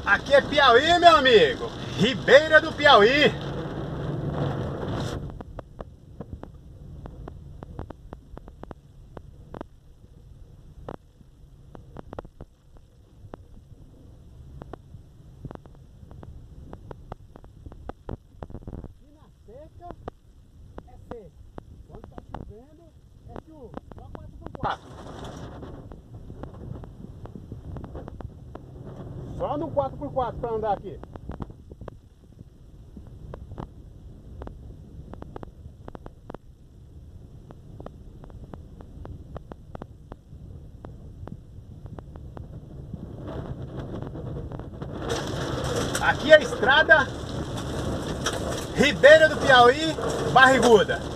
Aqui é Piauí, meu amigo. Ribeira do Piauí. Aqui na seca é seco. Quando tá chovendo é chuva. Só 4x4. Só no 4x4 para andar aqui. Aqui é a estrada Ribeira do Piauí, Barriguda.